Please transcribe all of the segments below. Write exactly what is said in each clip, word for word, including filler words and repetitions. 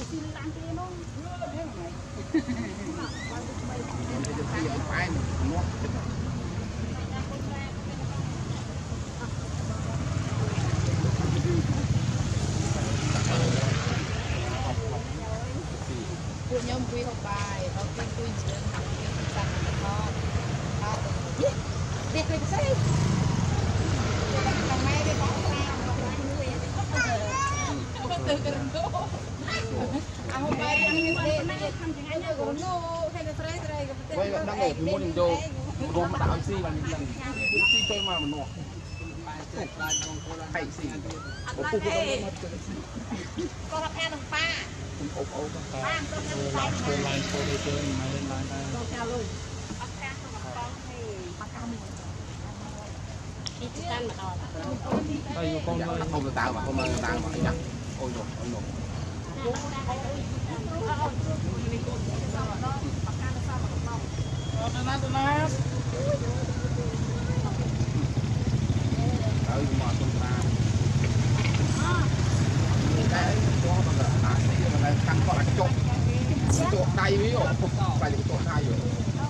nhóm quy học bài học quy quy trường học quy sẵn con học đẹp cái gì thằng này đi bóng sao từ cái đó à hôm nay anh đi thăm tiếng Anh rồi nó hay là trai trai cái vậy đang ở thì muốn đồ gồm tạo xi và những lần xi chơi mà mà nọ hay xi có phụ có học ăn không pa ốp ốp ba con ăn phải chơi lại chơi chơi mà lên lại con theo luôn bắt cá không con thì bắt cá mình đi ăn mà đòi đây con ơi không được tạo mà không được tạo mà nhặt ôi rồi ôi rồi ơi mà con ta cái cho mà là à thì mà là căng có là cái chỗ chỗ tay ví dụ phải là cái chỗ tay rồi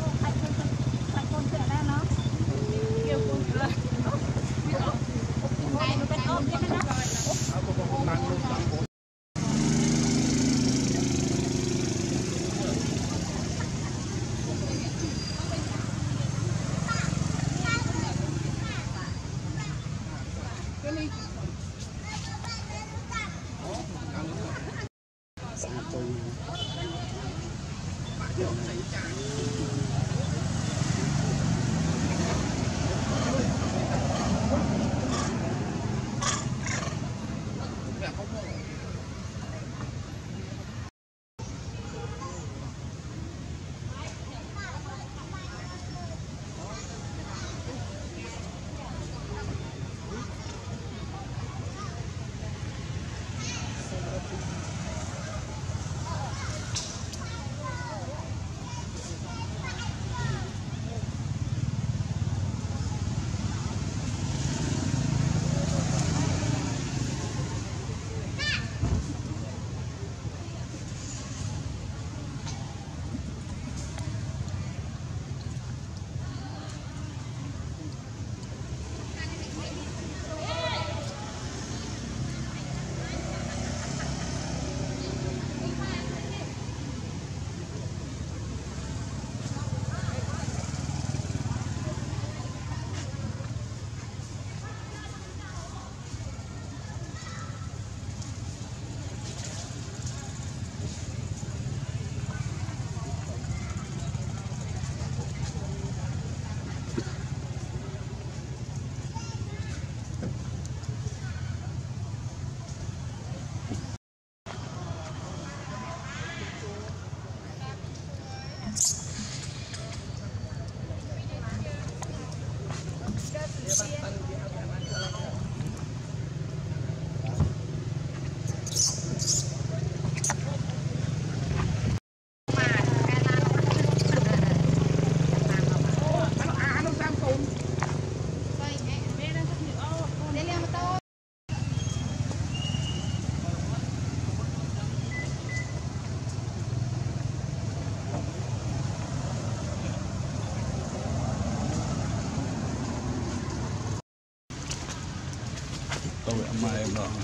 tôi mà em đó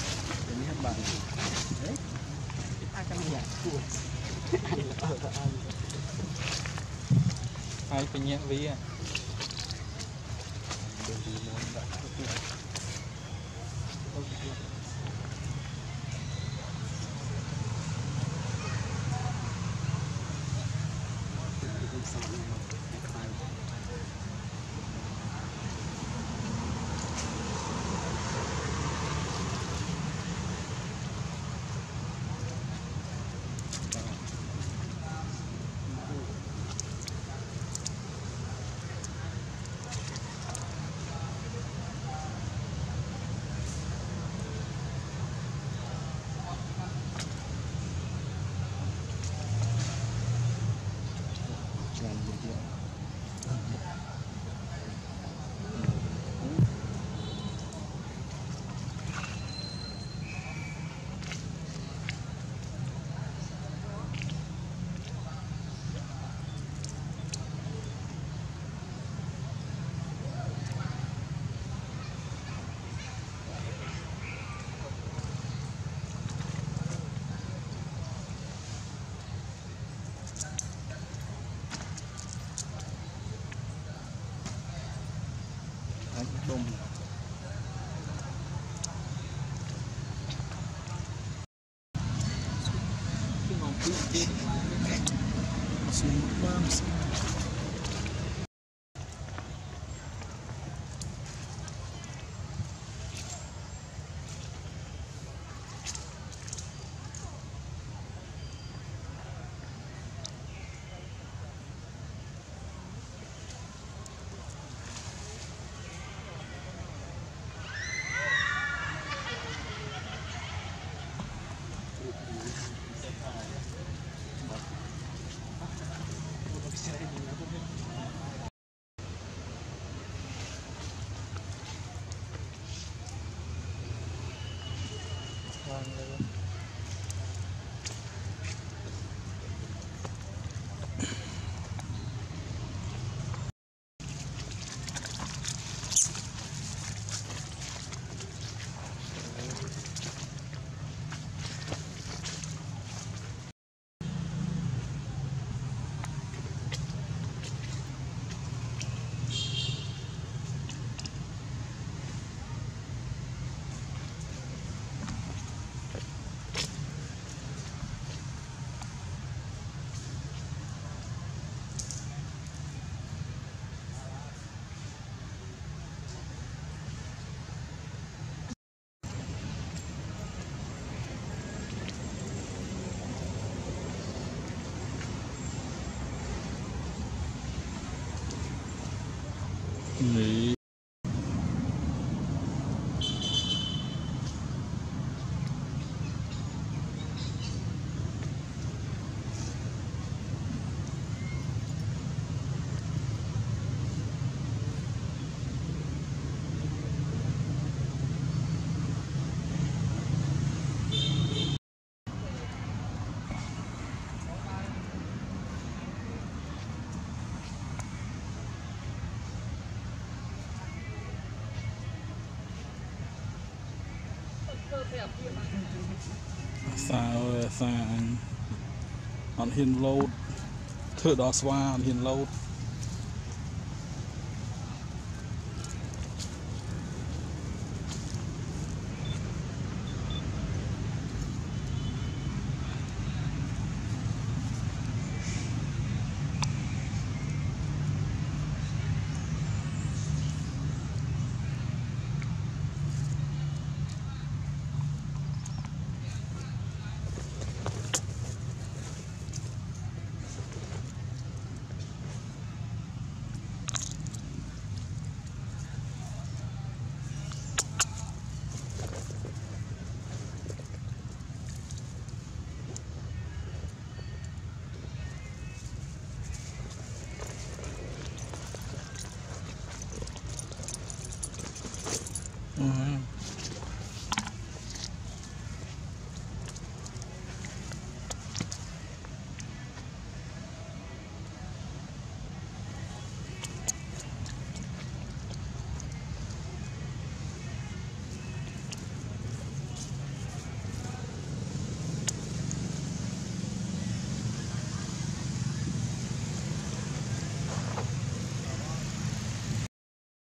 ini kan bang eh akan ya ai punya ví à Jangan Đấy. Xa ơi xa anh. Anh hiền lâu. Thưa đó xóa anh hiền lâu.